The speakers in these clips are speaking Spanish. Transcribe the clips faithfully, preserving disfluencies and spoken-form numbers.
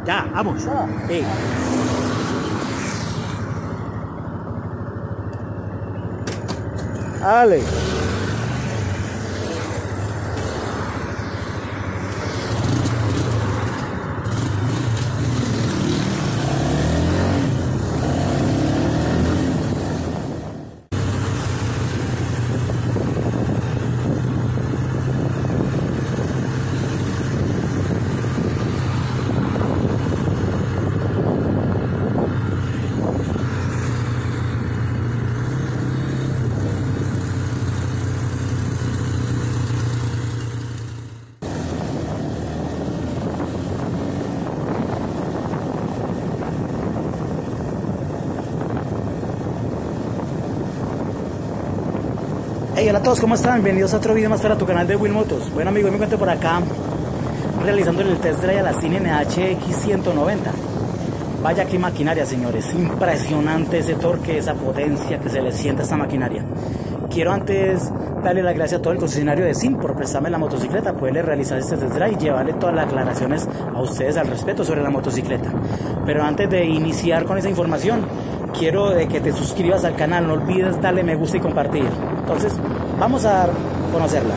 Ya, vamos. Sí. Dale. Hey, hola a todos, ¿cómo están? Bienvenidos a otro video más para tu canal de Will Motos. Bueno amigos, me encuentro por acá realizando el test drive a la Sin N H X ciento noventa. Vaya que maquinaria, señores, impresionante ese torque, esa potencia que se le siente a esta maquinaria. Quiero antes darle las gracias a todo el concesionario de Sin por prestarme la motocicleta, poderle realizar este test drive y llevarle todas las aclaraciones a ustedes al respecto sobre la motocicleta. Pero antes de iniciar con esa información, quiero de que te suscribas al canal, no olvides darle me gusta y compartir. Entonces, vamos a conocerla.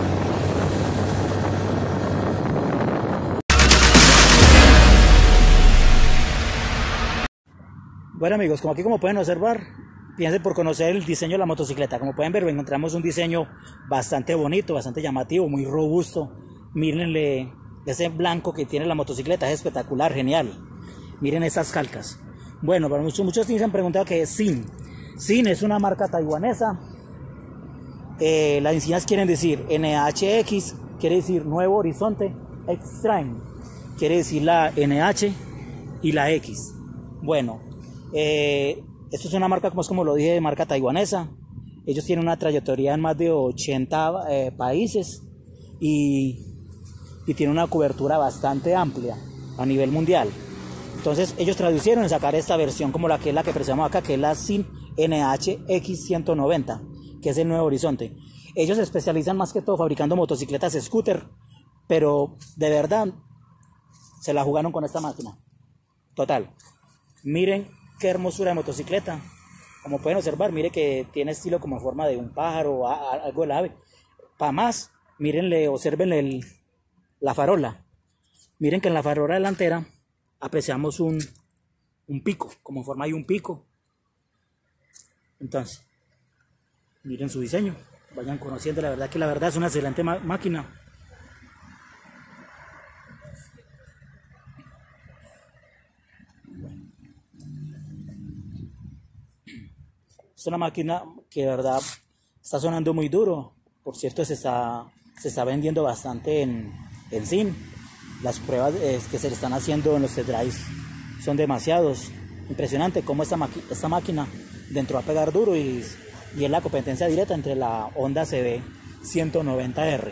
Bueno amigos, como aquí como pueden observar, piensen por conocer el diseño de la motocicleta. Como pueden ver, encontramos un diseño bastante bonito, bastante llamativo, muy robusto. Mírenle ese blanco que tiene la motocicleta, es espectacular, genial. Miren esas calcas. Bueno, para muchos, muchos se han preguntado qué es Sin. Sin es una marca taiwanesa. Eh, las insignias quieren decir N H X, quiere decir Nuevo Horizonte, Extreme, quiere decir la N H y la X. Bueno, eh, esto es una marca, como es como lo dije, de marca taiwanesa. Ellos tienen una trayectoria en más de ochenta eh, países y, y tienen una cobertura bastante amplia a nivel mundial. Entonces ellos traducieron en sacar esta versión como la que es la que presentamos acá, que es la Sin N H X ciento noventa, que es el Nuevo Horizonte. Ellos se especializan más que todo fabricando motocicletas scooter, pero de verdad se la jugaron con esta máquina. Total. Miren qué hermosura de motocicleta. Como pueden observar, miren que tiene estilo como en forma de un pájaro o algo del ave. Para más, mírenle, observen el, la farola. Miren que en la farola delantera apreciamos un, un pico, como en forma de un pico. Entonces, miren su diseño, vayan conociendo, la verdad que la verdad es una excelente máquina. Es una máquina que de verdad está sonando muy duro. Por cierto, se está, se está vendiendo bastante en, en Sin. Las pruebas eh, que se le están haciendo en los test drives son demasiados. Impresionante cómo esta, esta máquina dentro va a pegar duro y, y es la competencia directa entre la Honda C B ciento noventa R.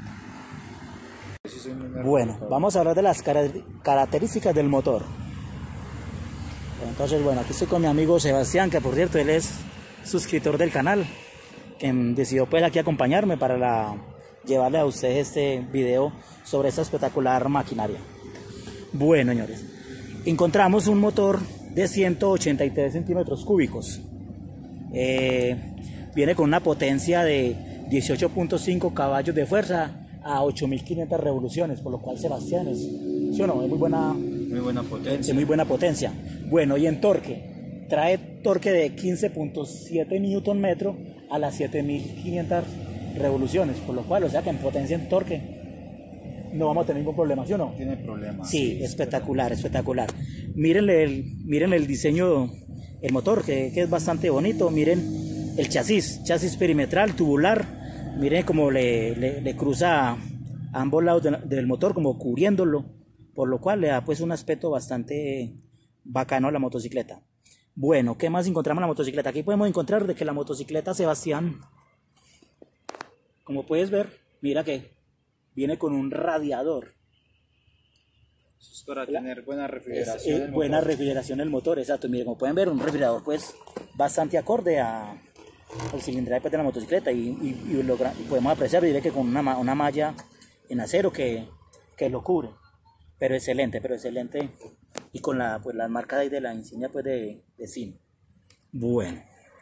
Bueno, vamos a hablar de las características del motor. Entonces, bueno, aquí estoy con mi amigo Sebastián, que por cierto él es suscriptor del canal, que decidió pues aquí acompañarme para la, llevarle a ustedes este video sobre esta espectacular maquinaria. Bueno, señores, encontramos un motor de ciento ochenta y tres centímetros cúbicos. Eh, viene con una potencia de dieciocho punto cinco caballos de fuerza a ocho mil quinientas revoluciones, por lo cual Sebastián es, ¿sí o no? Es muy buena, muy buena potencia. Es muy buena potencia. Bueno, y en torque, trae torque de quince punto siete newton metro a las siete mil quinientas revoluciones, por lo cual, o sea que en potencia, en torque, no vamos a tener ningún problema, ¿sí o no? Tiene problemas. Sí, sí, espectacular, espectacular. Mírenle el, miren el diseño, el motor, que, que es bastante bonito. Miren el chasis, chasis perimetral, tubular. Miren cómo le, le, le cruza a ambos lados de, del motor, como cubriéndolo, por lo cual le da pues un aspecto bastante bacano a la motocicleta. Bueno, ¿qué más encontramos en la motocicleta? Aquí podemos encontrar de que la motocicleta Sebastián, como puedes ver, mira que viene con un radiador. Eso es para tener buena refrigeración. Es, es buena refrigeración del motor, exacto. Miren, como pueden ver, un refrigerador pues bastante acorde a, al cilindraje pues, de la motocicleta y, y, y, logra, y podemos apreciar, diré que con una, una malla en acero que, que lo cubre. pero excelente, pero excelente. Y con la, pues, la marca de, ahí de la insignia pues, de, de cine. Bueno.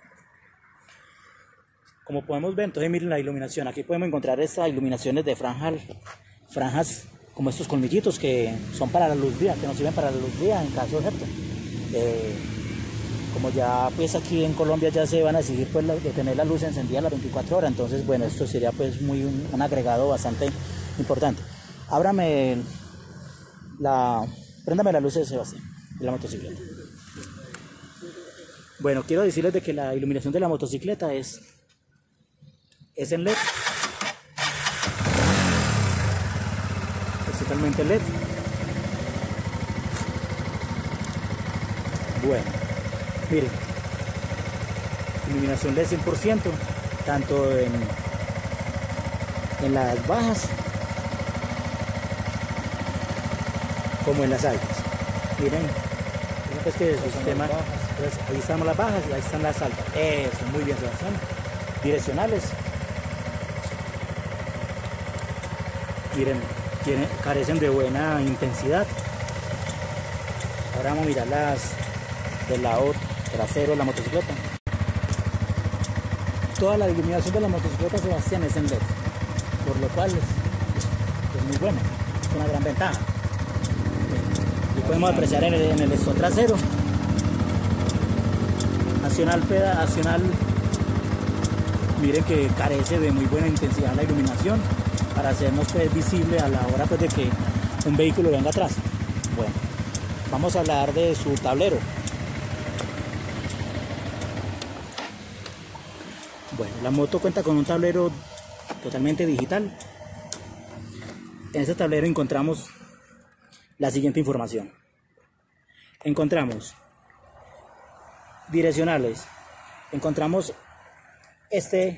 Como podemos ver, entonces miren la iluminación. Aquí podemos encontrar estas iluminaciones de franjas, franjas como estos colmillitos que son para la luz día, que nos sirven para la luz día en caso de ejemplo. Eh, como ya pues aquí en Colombia ya se van a exigir pues la, de tener la luz encendida las veinticuatro horas, entonces bueno, esto sería pues muy un, un agregado bastante importante. Ábrame la, préndame la luz de Sebastián, de la motocicleta. Bueno, quiero decirles de que la iluminación de la motocicleta es es en L E D, es totalmente L E D. Bueno, miren, iluminación L E D cien por ciento, tanto en, en las bajas como en las altas. Miren, pues que el sistema, pues ahí están las bajas y ahí están las altas. Eso, muy bien, Sebastián. Direccionales. Miren, tiene, carecen de buena intensidad. Ahora vamos a mirar las del lado trasero de la motocicleta. Toda la iluminación de la motocicleta, Sebastián, es en L E D, por lo cual es, es muy bueno, es una gran ventaja. Y podemos apreciar en el, en el esto trasero, nacional, nacional, miren que carece de muy buena intensidad la iluminación, para hacernos pues, visible a la hora pues, de que un vehículo venga atrás. Bueno, vamos a hablar de su tablero. Bueno, la moto cuenta con un tablero totalmente digital. En este tablero encontramos la siguiente información. Encontramos direccionales, encontramos este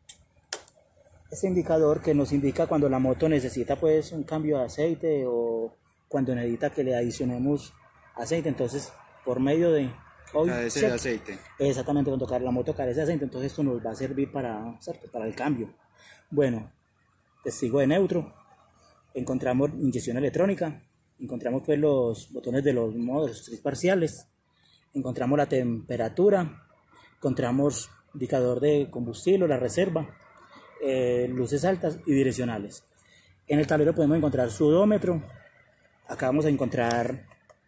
Este indicador que nos indica cuando la moto necesita pues un cambio de aceite o cuando necesita que le adicionemos aceite. Entonces por medio de hoy, carece de aceite, exactamente, cuando la moto carece de aceite, entonces esto nos va a servir para, para el cambio. Bueno, testigo de neutro, encontramos inyección electrónica, encontramos pues los botones de los modos, los tres parciales, encontramos la temperatura, encontramos indicador de combustible, la reserva, Eh, luces altas y direccionales. En el tablero podemos encontrar su odómetro. Acá vamos a encontrar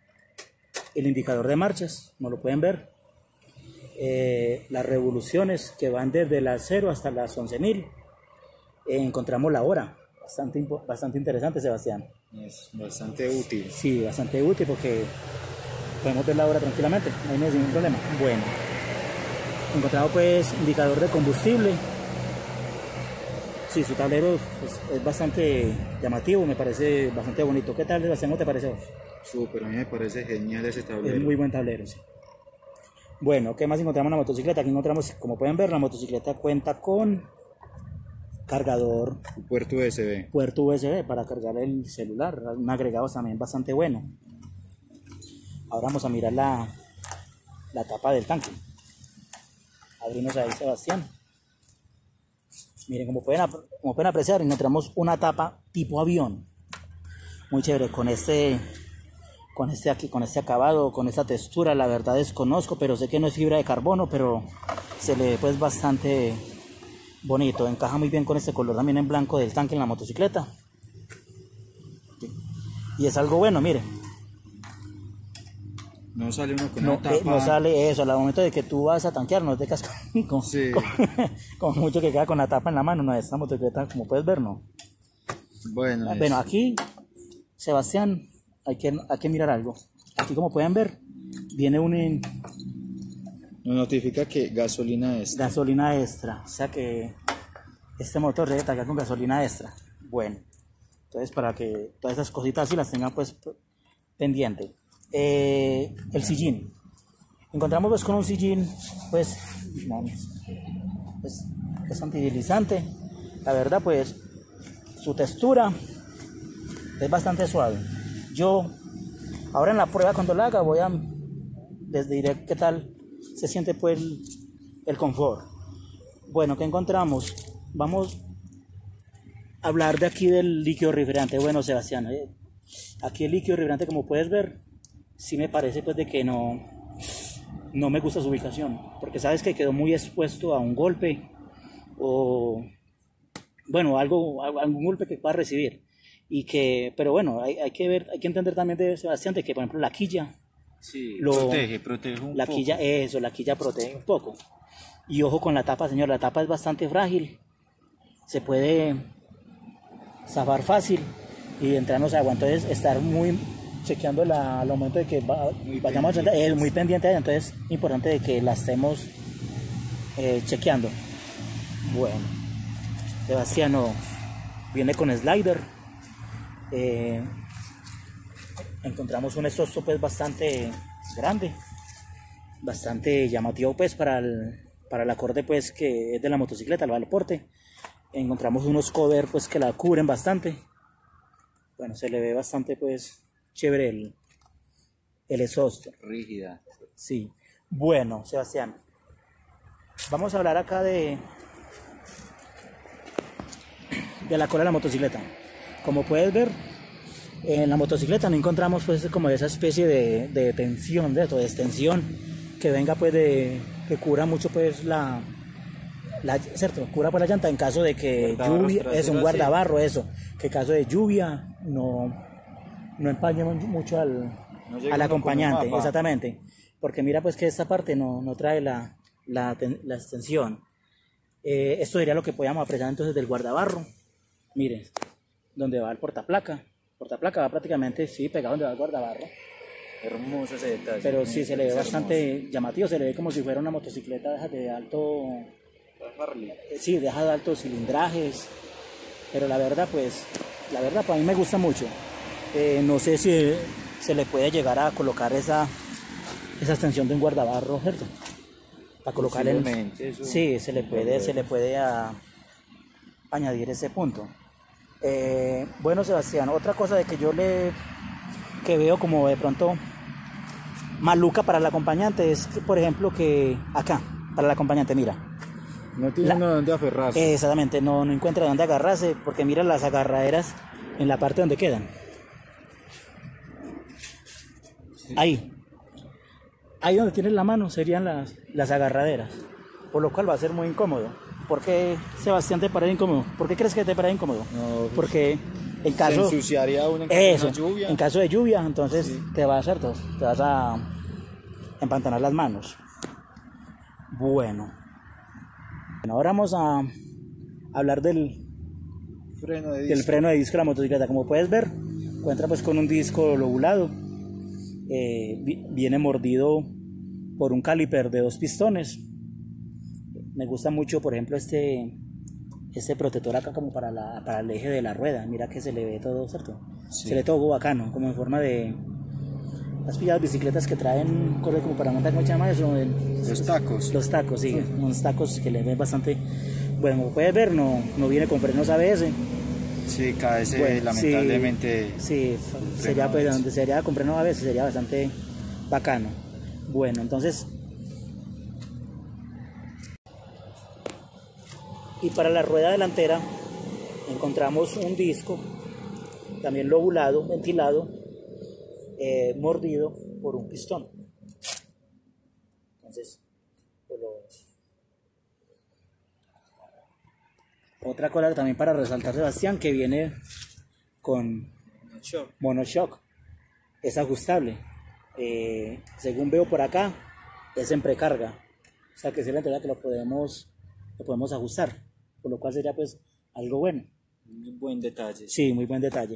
el indicador de marchas, como lo pueden ver, eh, las revoluciones que van desde las cero hasta las once mil. Eh, encontramos la hora, bastante, bastante interesante, Sebastián. Es bastante útil. Sí, bastante útil porque podemos ver la hora tranquilamente, no hay ningún problema. Bueno, encontramos pues indicador de combustible. Sí, su tablero es, es bastante llamativo, me parece bastante bonito. ¿Qué tal, Sebastián? ¿Cómo te parece vos? Súper, a mí me parece genial ese tablero. Es muy buen tablero, sí. Bueno, ¿qué más encontramos en la motocicleta? Aquí encontramos, como pueden ver, la motocicleta cuenta con cargador. Puerto U S B. Puerto U S B para cargar el celular, un agregado también bastante bueno. Ahora vamos a mirar la, la tapa del tanque. Abrimos ahí, Sebastián. Miren, como pueden, como pueden apreciar, encontramos una tapa tipo avión. Muy chévere, con este, con este aquí, con este acabado, con esta textura. La verdad desconozco, pero sé que no es fibra de carbono, pero se le ve pues bastante bonito. Encaja muy bien con este color también en blanco del tanque en la motocicleta. Y es algo bueno, miren. No sale uno con no, una tapa. Eh, no sale eso, al momento de que tú vas a tanquear, no te cascas con, sí. con, con mucho que queda con la tapa en la mano. No, esta motocicleta, como puedes ver, no. Bueno, ah, bueno aquí, Sebastián, hay que, hay que mirar algo. Aquí, como pueden ver, viene un... Nos notifica que gasolina extra. Gasolina extra, o sea que este motor debe cargar con gasolina extra. Bueno, entonces para que todas esas cositas así las tengan pues pendiente. Eh, el sillín. Encontramos pues con un sillín pues, vamos, pues es antideslizante. La verdad pues su textura es bastante suave. Yo ahora en la prueba cuando la haga voy a les diré qué tal se siente pues el, el confort. Bueno, ¿qué encontramos? Vamos a hablar de aquí del líquido refrigerante. Bueno, Sebastián, ¿eh? Aquí el líquido refrigerante, como puedes ver, sí me parece pues de que no, no me gusta su ubicación, porque sabes que quedó muy expuesto a un golpe o bueno, algo, algún golpe que pueda recibir. Y que, pero bueno, hay, hay que ver, hay que entender también de Sebastián de que, por ejemplo, la quilla, Sí, lo, protege, protege un la poco. quilla, eso, la quilla protege un poco. Y ojo con la tapa, señor, la tapa es bastante frágil, se puede zafar fácil y entrarnos agua, entonces estar muy chequeando la, al momento de que va, Muy vayamos a pendiente. entrar, es muy pendiente de ella, entonces es importante de que la estemos eh, chequeando. Bueno, Sebastiano viene con slider. Eh, encontramos un exhausto pues bastante grande, bastante llamativo pues para el, para el acorde pues que es de la motocicleta, el Valeporte. Encontramos unos cover pues que la cubren bastante. Bueno, se le ve bastante pues chévere el, el exhausto. Rígida. Sí. Bueno, Sebastián, vamos a hablar acá de de la cola de la motocicleta. Como puedes ver, en la motocicleta no encontramos pues como esa especie de, de tensión, de, de extensión que venga pues de, que cubra mucho pues la, la cierto, cubra pues la llanta en caso de que Guardabarros lluvia, es traseros, un sí. guardabarro, eso, que en caso de lluvia no, no empañe mucho al, No llega al uno acompañante, con un mapa. exactamente, porque mira pues que esta parte no, no trae la, la, la extensión. Eh, esto sería lo que podíamos apreciar entonces del guardabarro. Miren, donde va el portaplaca. Portaplaca va prácticamente, sí, pegado donde va el guardabarro. Hermoso ese detalle. Pero sí, se le ve Es bastante hermoso. llamativo. Se le ve como si fuera una motocicleta de alto... Harley. eh, Sí, deja de altos cilindrajes. Pero la verdad, pues, la verdad, para mí me gusta mucho. Eh, no sé si se le puede llegar a colocar esa, esa extensión de un guardabarro, ¿cierto? Para colocar el... Posiblemente, eso- Sí, se le puede, se le puede a- añadir ese punto. Eh, bueno, Sebastián, otra cosa de que yo le que veo como de pronto maluca para el acompañante es que, por ejemplo, que acá, para el acompañante, mira, No tiene La- uno donde aferrarse. eh, exactamente, no, no encuentra dónde agarrarse, porque mira las agarraderas en la parte donde quedan. Ahí, ahí donde tienes la mano serían las, las agarraderas, por lo cual va a ser muy incómodo. ¿Por qué, Sebastián, te parece incómodo? ¿Por qué crees que te parece incómodo? No, pues, Porque en se caso... ensuciaría uno en caso Eso, de una lluvia. en caso de lluvia, entonces Sí. te vas a hacer, te vas a empantanar las manos. Bueno, Bueno, ahora vamos a hablar del, Freno de del disco. freno de disco de la motocicleta. Como puedes ver, encuentra pues con un disco lobulado, eh, vi- viene mordido por un caliper de dos pistones. Me gusta mucho, por ejemplo, este este protector acá como para, la, para el eje de la rueda. Mira que se le ve todo, ¿cierto? Sí. Se le ve todo bacano, como en forma de... ¿Has pillado bicicletas que traen corre como para montar, cómo se llama eso? El- Los tacos. Los tacos, sí, unos tacos que le ven bastante... Bueno, como puedes ver, no, no viene con frenos A B S. Sí, K S Bueno, lamentablemente. Sí, sí, sería pues donde sería con freno A B S sería bastante bacano. Bueno, entonces... Y para la rueda delantera encontramos un disco, también lobulado, ventilado, eh, mordido por un pistón. Entonces, pues los... otra cosa también para resaltar, Sebastián, que viene con Shock. monoshock, es ajustable. Eh, según veo por acá, es en precarga, o sea que es la entrega que lo podemos, lo podemos ajustar, por lo cual sería pues algo bueno. Un buen detalle. Sí, muy buen detalle.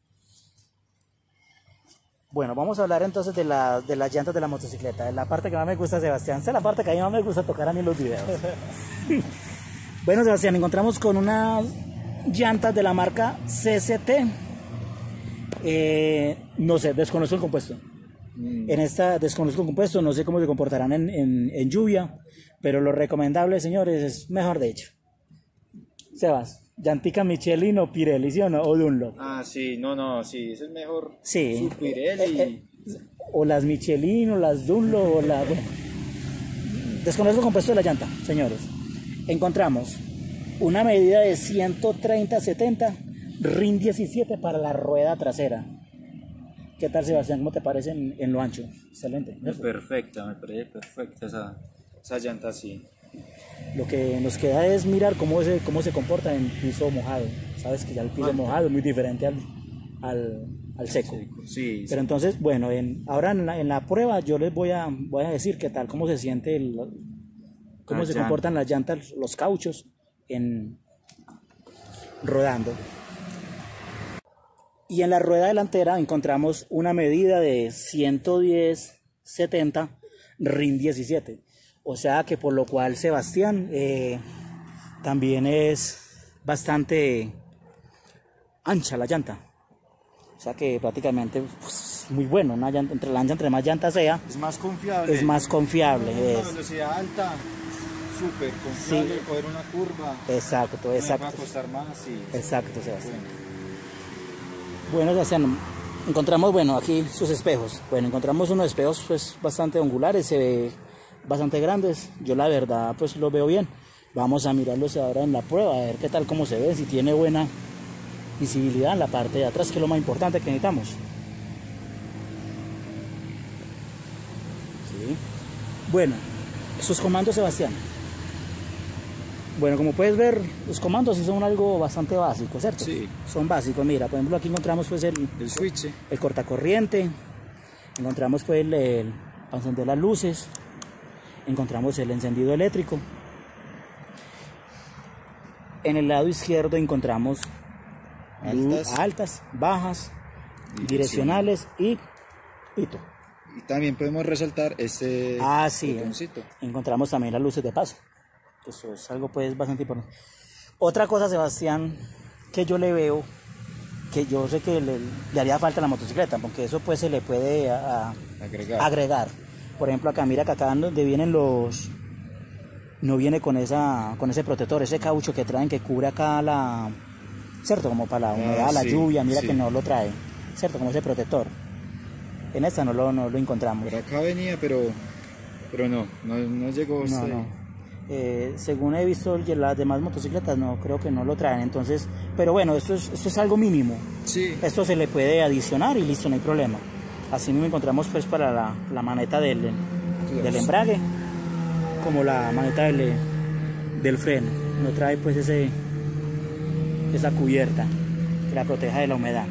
Bueno, vamos a hablar entonces de, la, de las llantas de la motocicleta, de la parte que más me gusta, Sebastián. Esa es la parte que a mí más me gusta tocar a mí en los videos. Bueno, Sebastián, encontramos con unas llantas de la marca C C T. Eh, no sé, desconozco el compuesto. Mm. En esta desconozco el compuesto, no sé cómo se comportarán en, en, en lluvia, pero lo recomendable, señores, es mejor de hecho. Sebas, llantica Michelin o Pirelli, ¿sí o no? O Dunlop. Ah, sí, no, no, sí, eso es mejor. Sí. Su Pirelli. Eh, eh, o las Michelin o las Dunlop o la... Bueno, desconozco el compuesto de la llanta, señores. Encontramos una medida de ciento treinta setenta, R I N diecisiete para la rueda trasera. ¿Qué tal, Sebastián? ¿Cómo te parece en, en lo ancho? Excelente. Perfecta, me parece perfecta esa, esa llanta así. Lo que nos queda es mirar cómo se, cómo se comporta en piso mojado. Sabes que ya el piso Ay, mojado es muy diferente al, al, al seco. Sí, Pero entonces, bueno, en, ahora en la, en la prueba yo les voy a, voy a decir qué tal, cómo se siente, el, cómo La se llanta. comportan las llantas, los cauchos en rodando. Y en la rueda delantera encontramos una medida de ciento diez setenta R I N diecisiete. O sea que por lo cual Sebastián eh, también es bastante ancha la llanta. O sea que prácticamente pues, muy bueno. Una llanta, entre la ancha, entre más llanta sea, es más confiable. es más confiable. Una Es, velocidad alta, súper confiable, Sí. coger una curva. exacto, No me va a exacto. costar más y... Exacto, Sebastián. Bueno, Bueno, Sebastián, encontramos, bueno, aquí sus espejos. Bueno, encontramos unos espejos pues bastante angulares, se ve bastante grandes. Yo la verdad pues los veo bien. Vamos a mirarlos ahora en la prueba, a ver qué tal, cómo se ve, si tiene buena visibilidad en la parte de atrás, que es lo más importante que necesitamos. Sí. Bueno, sus comandos, Sebastián. Bueno, como puedes ver, los comandos sí son algo bastante básico, ¿cierto? Sí. Son básicos, mira, por ejemplo aquí encontramos pues el, el switch, el cortacorriente, encontramos pues el, el para encender las luces, encontramos el encendido eléctrico. En el lado izquierdo encontramos luz altas, altas, bajas, direccionales y pito. Y también podemos resaltar este Ah, sí, botoncito. encontramos también las luces de paso. Eso es algo pues bastante importante. Otra cosa, Sebastián, que yo le veo, que yo sé que le, le haría falta a la motocicleta, porque eso pues se le puede a- a- Agregar. agregar. Por ejemplo, acá, mira que acá donde vienen los... No viene con esa con ese protector, ese caucho que traen que cubre acá la... ¿Cierto? Como para la humedad, Ah, la sí, lluvia, mira sí. que no lo trae. ¿Cierto? Como ese protector. En esta no lo, no lo encontramos. Por acá venía, pero pero no, no, no llegó No, hasta no. ahí. Eh, según he visto las demás motocicletas, no, creo que no lo traen. Entonces, pero bueno, esto es, esto es algo mínimo. Sí, Esto se le puede adicionar y listo, no hay problema. Así mismo encontramos pues para la, la maneta del, del embrague, como la maneta del, del freno. No trae pues ese, esa cubierta que la proteja de la humedad.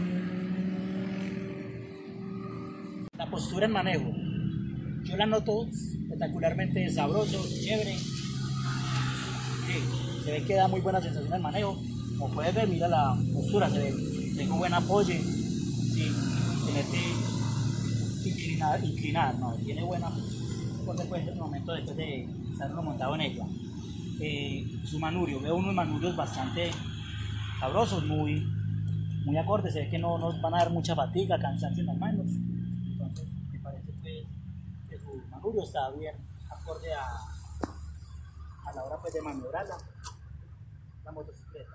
La postura en manejo. Yo la noto espectacularmente sabroso, chévere. Sí, se ve que da muy buena sensación el manejo. Como puedes ver, mira la postura, se ve, tengo buen apoyo. Sí, tener que inclinar, inclinar, no, tiene buena porque después del momento después de estar uno montado en ella. Eh, su manubrio, veo unos manubrios bastante sabrosos, muy, muy acordes, se ve que no nos van a dar mucha fatiga, cansancio en las manos. Entonces me parece pues, que su manubrio está bien acorde a, a la hora pues, de maniobrar la, la motocicleta.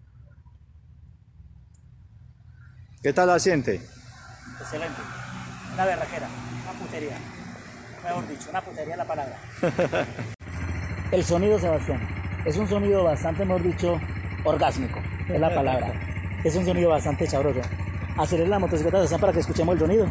¿qué tal la siente? Excelente, una berraquera, una putería, mejor dicho, una putería la palabra. El sonido, Sebastián, es un sonido bastante, mejor dicho, orgásmico, es la palabra. Es un sonido bastante sabroso. Acelera la motocicleta, Sebastián, para que escuchemos el sonido.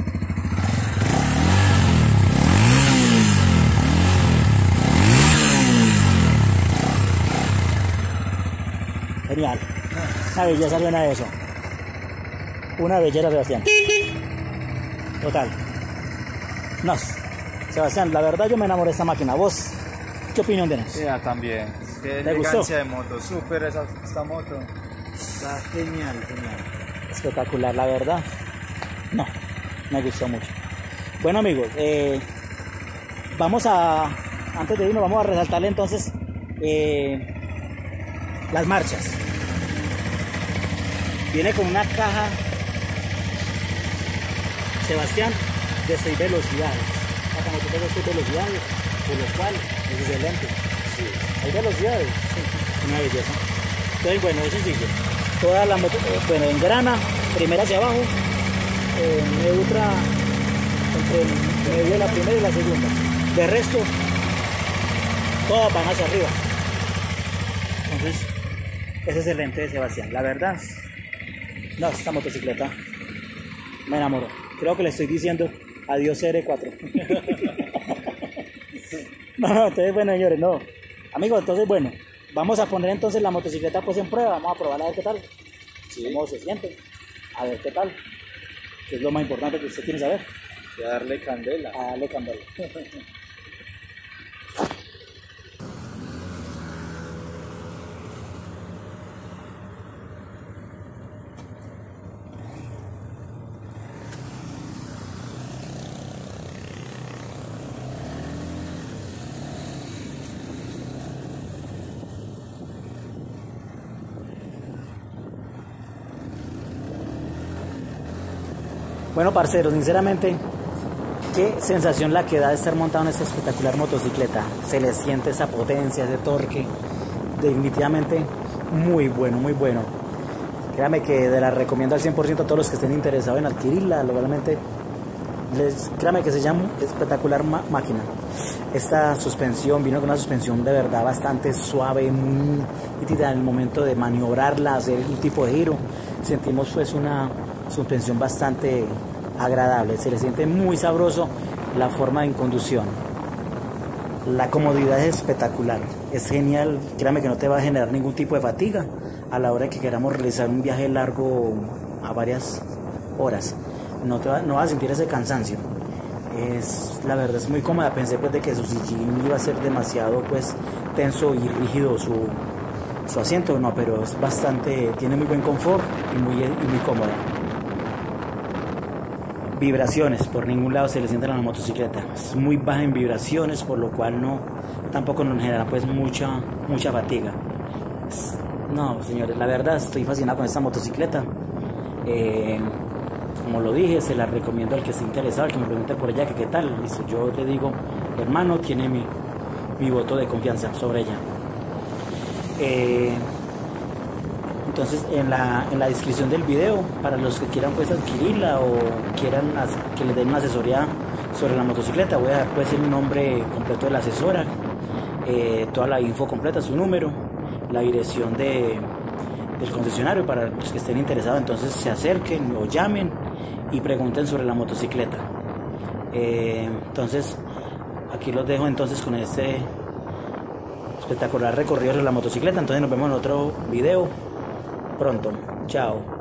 Genial. Una belleza suena eso. Una belleza, Sebastián. Total. No, Sebastián, la verdad yo me enamoré de esta máquina. ¿Vos qué opinión tenés? Ya, también. Qué ¿Te gustó? elegancia de moto, súper esa, esta moto. Está genial, genial. Espectacular, la verdad. No, me gustó mucho. Bueno, amigos, eh, vamos a, antes de irnos, vamos a resaltarle entonces eh, las marchas. Viene con una caja, Sebastián, de seis velocidades. La camioneta de seis velocidades, por lo cual es excelente. Sí. ¿Hay velocidades? Sí, una belleza. Entonces, bueno, es sencillo. Toda la moto, eh, bueno, engrana, primera hacia abajo, eh, neutra entre el medio de la primera y la segunda. De resto, todas van hacia arriba. Entonces, es excelente, Sebastián. La verdad, no, esta motocicleta me enamoró. creo que le estoy diciendo adiós C R cuatro. No, no, entonces bueno señores, no. Amigos, entonces bueno, vamos a poner entonces la motocicleta pues en prueba, vamos a probarla a ver qué tal. Sí. Cómo se siente, a ver qué tal. Que es lo más importante que usted tiene que saber. Y a darle candela. A darle candela. Bueno, parceros, sinceramente, qué sensación la que da de estar montado en esta espectacular motocicleta. Se le siente esa potencia, ese torque, definitivamente muy bueno, muy bueno. Créame que de la recomiendo al cien por ciento a todos los que estén interesados en adquirirla. Localmente, les, créame que se llama espectacular máquina. Esta suspensión vino con una suspensión de verdad bastante suave, muy nítida en el momento de maniobrarla, hacer un tipo de giro. Sentimos pues una suspensión bastante agradable, se le siente muy sabroso la forma de conducción. La comodidad es espectacular, es genial, créame que no te va a generar ningún tipo de fatiga a la hora que queramos realizar un viaje largo a varias horas. No, te va, no vas a sentir ese cansancio. Es, la verdad es muy cómoda. Pensé pues de que su sillín iba a ser demasiado pues tenso y rígido su, su asiento, no, pero es bastante, tiene muy buen confort y muy, y muy cómoda. Vibraciones, por ningún lado se le sienten a la motocicleta, es muy baja en vibraciones, por lo cual no, tampoco nos genera pues mucha, mucha fatiga. No, señores, la verdad estoy fascinado con esta motocicleta. Eh, como lo dije, se la recomiendo al que esté interesado, al que me pregunte por ella que qué tal. Listo, yo le digo, hermano, tiene mi, mi voto de confianza sobre ella. Eh, entonces en la, en la descripción del video, para los que quieran pues adquirirla o quieran que les den una asesoría sobre la motocicleta, voy a dar pues el nombre completo de la asesora, eh, toda la info completa, su número, la dirección de, del concesionario para los que estén interesados. Entonces se acerquen o llamen y pregunten sobre la motocicleta. Eh, entonces aquí los dejo entonces con este espectacular recorrido de la motocicleta. Entonces nos vemos en otro video pronto. Chao.